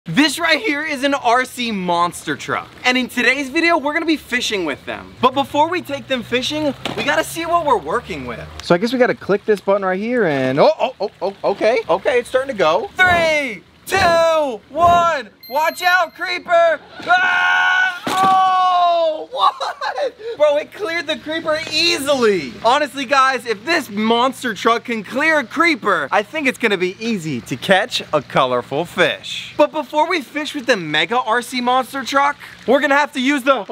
This right here is an RC monster truck. And in today's video, we're gonna be fishing with them. But before we take them fishing, we gotta see what we're working with. So I guess we gotta click this button right here and, okay, it's starting to go. 3, 2, 1, watch out, creeper! Ah! Oh, what? Bro, it cleared the creeper easily. Honestly, guys, if this monster truck can clear a creeper, I think it's gonna be easy to catch a colorful fish. But before we fish with the Mega RC monster truck, we're gonna have to use the,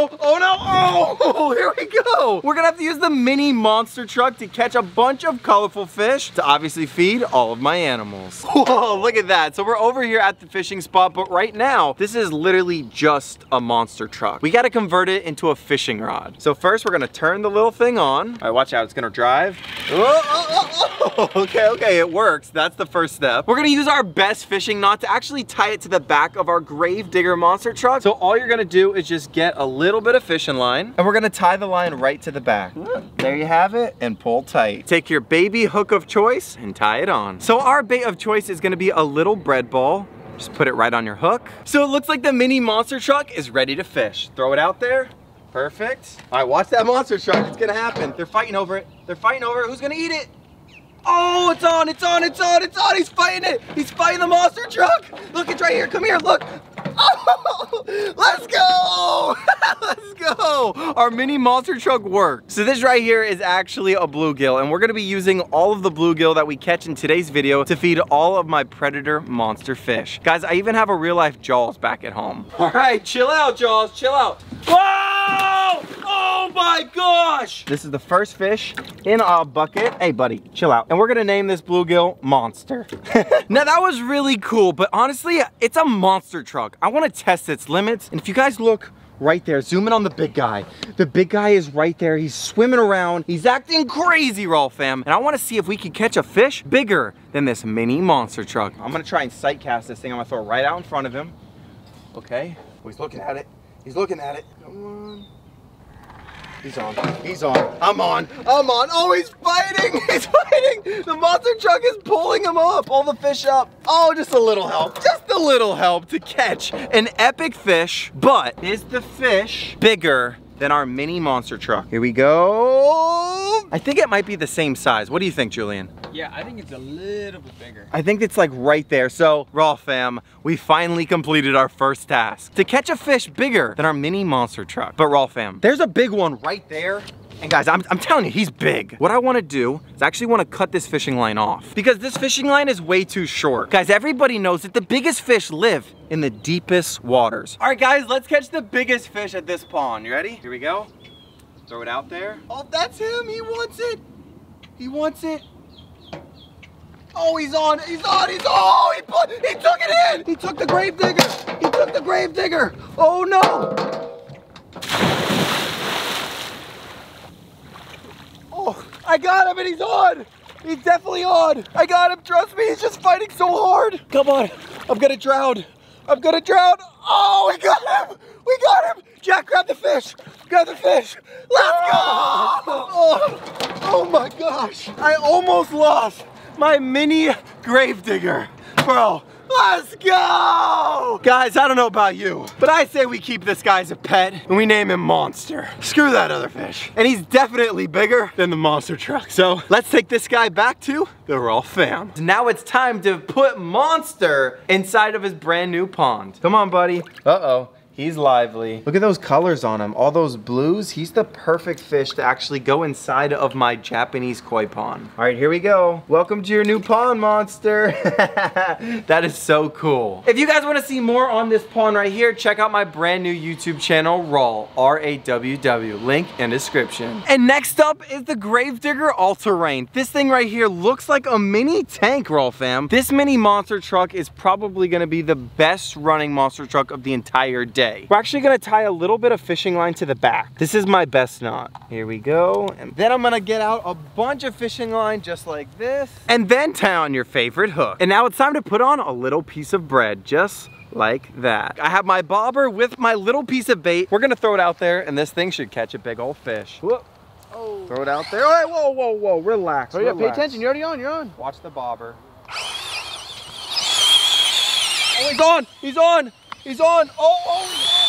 here we go. We're gonna have to use the mini monster truck to catch a bunch of colorful fish to obviously feed all of my animals. Whoa, look at that. So we're over here at the fishing spot, but right now, this is literally just a monster truck. We gotta convert it into a fishing rod. So first we're gonna turn the little thing on. All right, watch out, it's gonna drive. Okay, it works. That's the first step. We're gonna use our best fishing knot to actually tie it to the back of our Gravedigger monster truck. So all you're gonna do is just get a little bit of fishing line and we're gonna tie the line right to the back. There you have it, and pull tight. Take your baby hook of choice and tie it on. So our bait of choice is gonna be a little bread ball. Just put it right on your hook. So it looks like the mini monster truck is ready to fish. Throw it out there. Perfect. All right, watch that monster truck. It's gonna happen. They're fighting over it. They're fighting over it. Who's gonna eat it? Oh, it's on. He's fighting it. He's fighting the monster truck. Look, it's right here. Come here, look. Oh, let's go. Let's go. Our mini monster truck worked. So this right here is actually a bluegill, and we're gonna be using all of the bluegill that we catch in today's video to feed all of my predator monster fish. Guys, I even have a real life Jaws back at home. All right, chill out, Jaws, chill out. Whoa! Oh my gosh! This is the first fish in our bucket. Hey buddy, chill out. And we're gonna name this bluegill Monster. Now that was really cool, but honestly, it's a monster truck. I wanna test its limits. And if you guys look right there, zoom in on the big guy. The big guy is right there. He's swimming around. He's acting crazy, Raw fam. And I wanna see if we can catch a fish bigger than this mini monster truck. I'm gonna try and sight cast this thing. I'm gonna throw it right out in front of him. Okay, oh, he's looking at it. He's looking at it. Come on. He's on. He's on. I'm on. Oh, he's fighting. He's fighting. The monster truck is pulling him up. Pull the fish up. Oh, just a little help. Just a little help to catch an epic fish. But is the fish bigger than our mini monster truck? Here we go. I think it might be the same size. What do you think, Julian? Yeah, I think it's a little bit bigger. I think it's like right there. So, Raw fam, we finally completed our first task. To catch a fish bigger than our mini monster truck. But Raw fam, there's a big one right there. And guys, I'm telling you, he's big. What I wanna do is actually wanna cut this fishing line off because this fishing line is way too short. Guys, everybody knows that the biggest fish live in the deepest waters. All right, guys, let's catch the biggest fish at this pond. You ready? Here we go. Throw it out there. Oh, that's him, he wants it. He wants it. Oh, he's on, he took it in. He took the Gravedigger. Oh no. Oh, I got him and he's on. He's definitely on. I got him, trust me, he's just fighting so hard. Come on, I'm gonna drown. Oh, we got him. Jack, grab the fish. Let's go. Oh my gosh. I almost lost my mini Gravedigger. Bro, let's go! Guys, I don't know about you, but I say we keep this guy as a pet and we name him Monster. Screw that other fish. And he's definitely bigger than the monster truck. So let's take this guy back to the Raw fam. Now it's time to put Monster inside of his brand new pond. Come on, buddy. Uh-oh. He's lively. Look at those colors on him. All those blues. He's the perfect fish to actually go inside of my Japanese koi pond. All right, here we go. Welcome to your new pond, Monster. That is so cool. If you guys want to see more on this pond right here, check out my brand new YouTube channel, Raw, R-A-W-W. Link in description. And next up is the Gravedigger All-Terrain. This thing right here looks like a mini tank, Raw fam. This mini monster truck is probably going to be the best running monster truck of the entire day. We're actually gonna tie a little bit of fishing line to the back. This is my best knot. Here we go. And then I'm gonna get out a bunch of fishing line just like this. And then tie on your favorite hook. And now it's time to put on a little piece of bread, just like that. I have my bobber with my little piece of bait. We're gonna throw it out there and this thing should catch a big old fish. Whoop. Oh. Throw it out there. All right, whoa, relax. Oh yeah, pay attention, you're already on, you're on. Watch the bobber. Oh, he's on. He's on. He's on. Oh,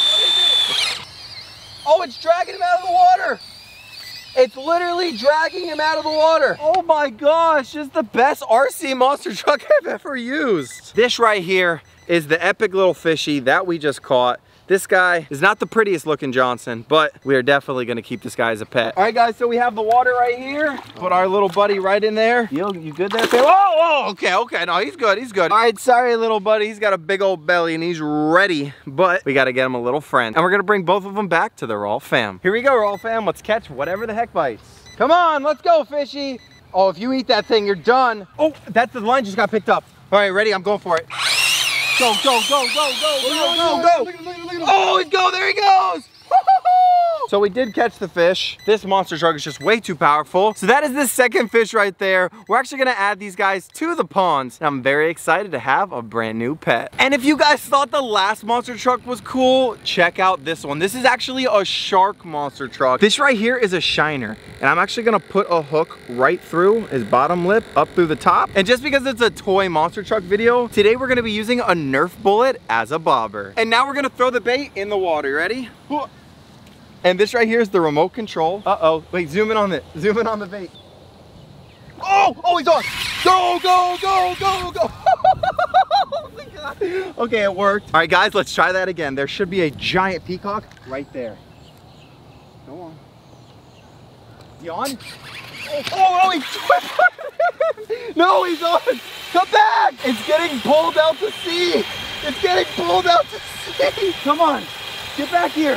oh, it's dragging him out of the water. It's literally dragging him out of the water. Oh my gosh, this is the best RC monster truck I've ever used. This right here is the epic little fishy that we just caught. This guy is not the prettiest looking Johnson, but we are definitely gonna keep this guy as a pet. All right guys, so we have the water right here. Put our little buddy right in there. You good there, Phil? Oh, okay, no, he's good, he's good. All right, sorry little buddy, he's got a big old belly and he's ready, but we gotta get him a little friend. And we're gonna bring both of them back to the Raw fam. Here we go, Raw fam, let's catch whatever the heck bites. Come on, let's go, fishy. Oh, if you eat that thing, you're done. Oh, that's the line just got picked up. All right, ready, I'm going for it. Go, go, go, go, go, go, go, go. Oh, he's go, there he goes. So we did catch the fish. This monster truck is just way too powerful. So that is the second fish right there. We're actually gonna add these guys to the ponds. And I'm very excited to have a brand new pet. And if you guys thought the last monster truck was cool, check out this one. This is actually a shark monster truck. This right here is a shiner. And I'm actually gonna put a hook right through his bottom lip, up through the top. And just because it's a toy monster truck video, today we're gonna be using a Nerf bullet as a bobber. And now we're gonna throw the bait in the water. You ready? And this right here is the remote control. Uh-oh, wait, zoom in on it. Zoom in on the bait. Oh, he's on. Go, go, go, go, go. Oh my God. Okay, it worked. All right, guys, let's try that again. There should be a giant peacock right there. Go on. Is he on? Oh, he's no, he's on. Come back. It's getting pulled out to sea. It's getting pulled out to sea. Come on, get back here.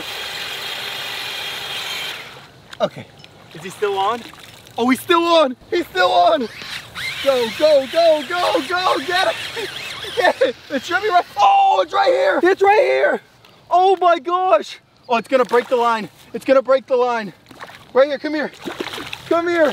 Okay, is he still on? Oh, he's still on! He's still on! Go, go, go, go, go! Get it! Get it! It should be right. Oh, it's right here! It's right here! Oh my gosh! Oh, it's gonna break the line. It's gonna break the line. Right here, come here. Come here.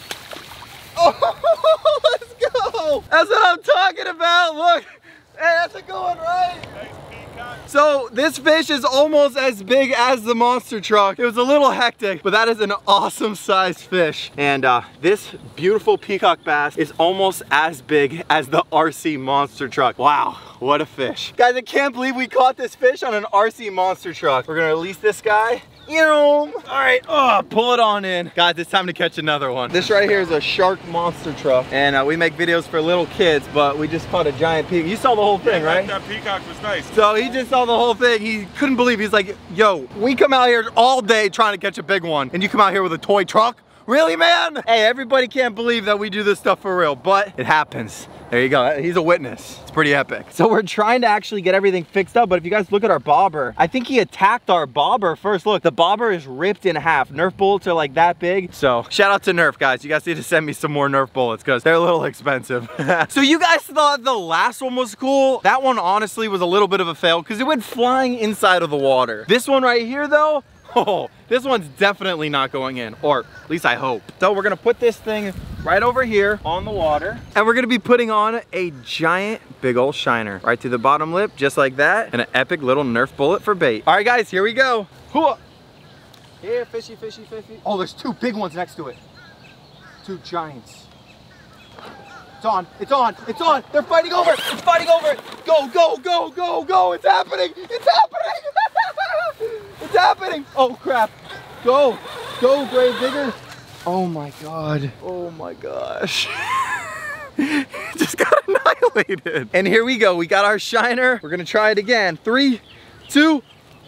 Oh, let's go! That's what I'm talking about. Look, hey, that's a good one, right? So this fish is almost as big as the monster truck. It was a little hectic, but that is an awesome sized fish. And this beautiful peacock bass is almost as big as the RC monster truck. Wow, what a fish. Guys, I can't believe we caught this fish on an RC monster truck. We're gonna release this guy. All right, pull it on in. Guys, it's time to catch another one. This right here is a shark monster truck. And we make videos for little kids, but we just caught a giant peacock. You saw the whole thing, right? That peacock was nice. So he just saw the whole thing. He couldn't believe, he's like, yo, we come out here all day trying to catch a big one, and you come out here with a toy truck? Really, man? Hey, everybody can't believe that we do this stuff for real, but it happens. There you go, he's a witness. It's pretty epic. So we're trying to actually get everything fixed up, but if you guys look at our bobber, I think he attacked our bobber first. Look, the bobber is ripped in half. Nerf bullets are like that big. So shout out to Nerf, guys. You guys need to send me some more Nerf bullets because they're a little expensive. So you guys thought the last one was cool. That one honestly was a little bit of a fail because it went flying inside of the water. This one right here though, oh, this one's definitely not going in, or at least I hope. So we're gonna put this thing right over here on the water, and we're gonna be putting on a giant big old shiner right to the bottom lip, just like that, and an epic little Nerf bullet for bait. All right, guys, here we go. Here, fishy, fishy, fishy. Oh, there's two big ones next to it. Two giants. It's on, it's on, it's on. They're fighting over it, it's fighting over it. Go, go, go, go, go. It's happening, it's happening. It's happening. Oh crap. Go, go, grave digger. Oh my God. Oh my gosh. Just got annihilated. And here we go, we got our shiner. We're gonna try it again. 3, 2,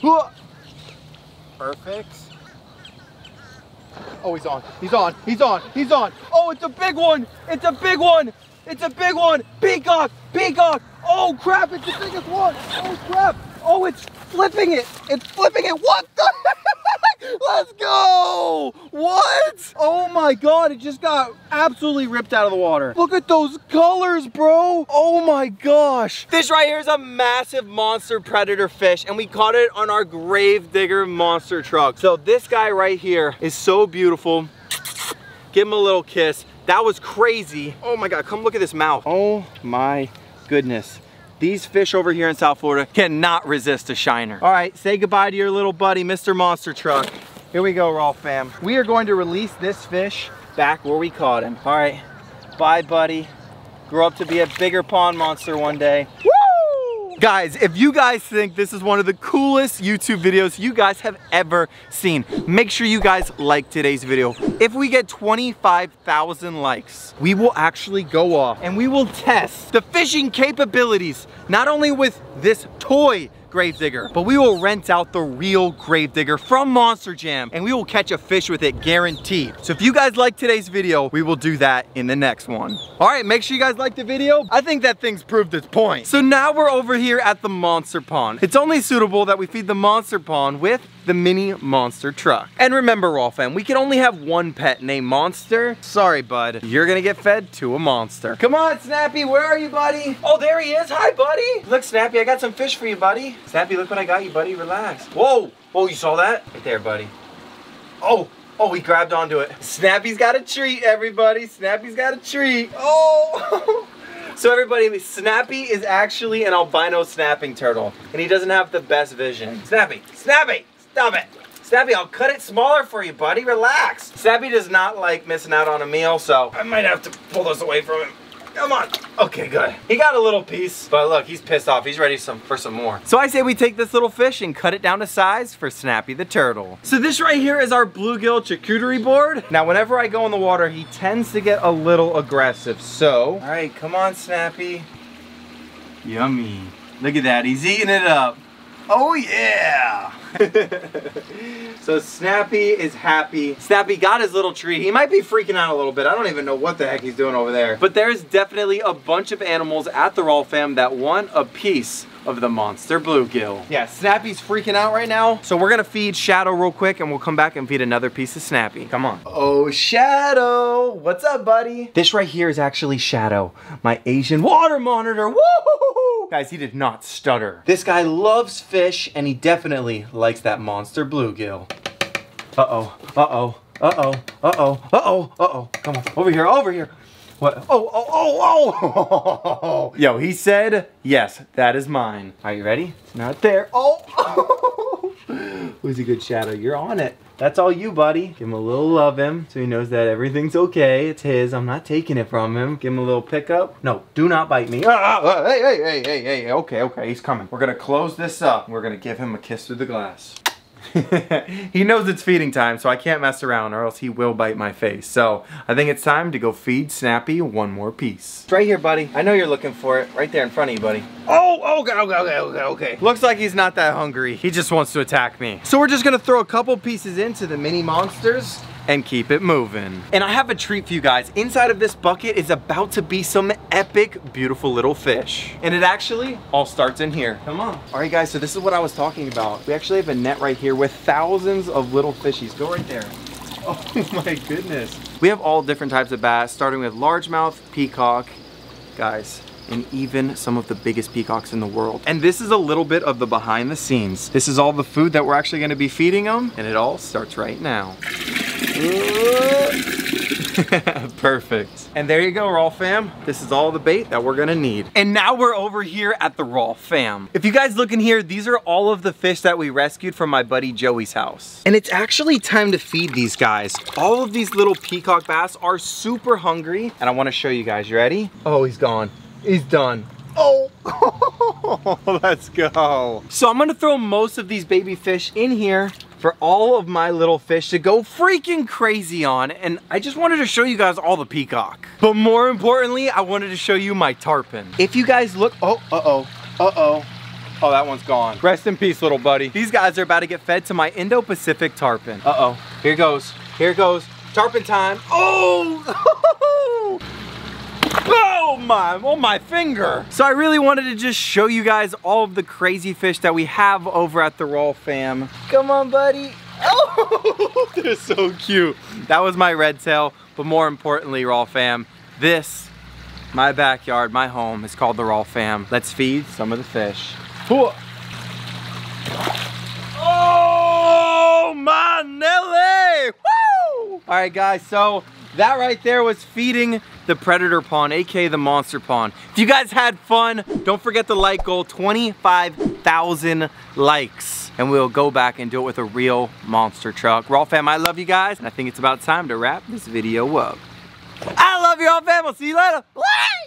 perfect. Oh, he's on, he's on, he's on, he's on. Oh, it's a big one, it's a big one. It's a big one. Peacock, peacock. Oh crap, it's the biggest one. Oh crap. Oh, it's flipping it. It's flipping it. What the heck? Let's go. What? Oh my God, it just got absolutely ripped out of the water. Look at those colors, bro. Oh my gosh. This right here is a massive monster predator fish, and we caught it on our grave digger monster truck. So this guy right here is so beautiful. Give him a little kiss. That was crazy. Oh my God, come look at this mouth. Oh my goodness. These fish over here in South Florida cannot resist a shiner. All right, say goodbye to your little buddy, Mr. Monster Truck. Here we go, Raw fam. We are going to release this fish back where we caught him. All right, bye buddy. Grow up to be a bigger pond monster one day. Woo! Guys, if you guys think this is one of the coolest YouTube videos you guys have ever seen, make sure you guys like today's video. If we get 25,000 likes, we will actually go off and we will test the fishing capabilities, not only with this toy Gravedigger, but we will rent out the real Gravedigger from Monster Jam and we will catch a fish with it guaranteed. So if you guys like today's video, we will do that in the next one. All right, make sure you guys like the video. I think that thing's proved its point. So now we're over here at the monster pond. It's only suitable that we feed the monster pond with the mini monster truck. And remember, Raw fam, we can only have one pet named Monster. Sorry, bud. You're gonna get fed to a monster. Come on, Snappy, where are you, buddy? Oh, there he is. Hi, buddy. Look, Snappy, I got some fish for you, buddy. Snappy, look what I got you, buddy. Relax. Whoa. Oh, you saw that? Right there, buddy. Oh, he grabbed onto it. Snappy's got a treat, everybody. Snappy's got a treat. Oh. So everybody, Snappy is actually an albino snapping turtle, and he doesn't have the best vision. Snappy, Snappy, stop it. Snappy, I'll cut it smaller for you, buddy. Relax. Snappy does not like missing out on a meal, so I might have to pull this away from him. Come on. Okay, good. He got a little piece, but look, he's pissed off. He's ready for some more. So I say we take this little fish and cut it down to size for Snappy the turtle. So this right here is our bluegill charcuterie board. Now, whenever I go in the water, he tends to get a little aggressive. So, all right, come on, Snappy. Yummy. Look at that, he's eating it up. Oh yeah. So Snappy is happy. Snappy got his little treat. He might be freaking out a little bit. I don't even know what the heck he's doing over there. But there's definitely a bunch of animals at the Raw fam that want a piece of the monster bluegill. Yeah, Snappy's freaking out right now. So we're gonna feed Shadow real quick and we'll come back and feed another piece of Snappy. Come on. Oh, Shadow. What's up, buddy? This right here is actually Shadow, my Asian water monitor. Woo! Guys, he did not stutter. This guy loves fish and he definitely likes that monster bluegill. Uh-oh, uh-oh, uh-oh, uh-oh, uh-oh, uh-oh. Come on, over here, over here. What? Oh. Yo, he said, yes, that is mine. Are you ready? It's not there. Oh. Who's a good Shadow? You're on it. That's all you, buddy. Give him a little love him so he knows that everything's okay. It's his. I'm not taking it from him. Give him a little pickup. No, do not bite me. Hey. Okay. He's coming. We're going to close this up. We're going to give him a kiss through the glass. He knows it's feeding time, so I can't mess around or else he will bite my face. So I think it's time to go feed Snappy one more piece. It's right here, buddy. I know you're looking for it. Right there in front of you, buddy. Oh, okay. Looks like he's not that hungry. He just wants to attack me. So we're just gonna throw a couple pieces into the mini monsters and keep it moving. And I have a treat for you guys. Inside of this bucket is about to be some epic, beautiful little fish. And it actually all starts in here. Come on. All right, guys, so this is what I was talking about. We actually have a net right here with thousands of little fishies. Go right there. Oh my goodness. We have all different types of bass, starting with largemouth, peacock, guys, and even some of the biggest peacocks in the world. And this is a little bit of the behind the scenes. This is all the food that we're actually gonna be feeding them, and it all starts right now. Perfect. And there you go, Raw fam. This is all the bait that we're gonna need. And now we're over here at the Raw fam. If you guys look in here, these are all of the fish that we rescued from my buddy Joey's house. And it's actually time to feed these guys. All of these little peacock bass are super hungry, and I wanna show you guys. You ready? Oh, he's gone. He's done. Oh, let's go. So I'm gonna throw most of these baby fish in here for all of my little fish to go freaking crazy on. And I just wanted to show you guys all the peacock. But more importantly, I wanted to show you my tarpon. If you guys look, oh, that one's gone. Rest in peace, little buddy. These guys are about to get fed to my Indo-Pacific tarpon. Uh-oh, here goes. Tarpon time. Oh! Oh my finger. So I really wanted to just show you guys all of the crazy fish that we have over at the Raw fam. Come on, buddy. Oh, they're so cute. That was my red tail, but more importantly, Raw fam, this, my backyard, my home, is called the Raw fam. Let's feed some of the fish. Oh, my Nelly! Woo! All right, guys, so that right there was feeding the predator pond, aka the monster pond. If you guys had fun, don't forget the like goal, 25,000 likes. And we'll go back and do it with a real monster truck. Raw fam, I love you guys, and I think it's about time to wrap this video up. I love you all, fam. We'll see you later. Bye.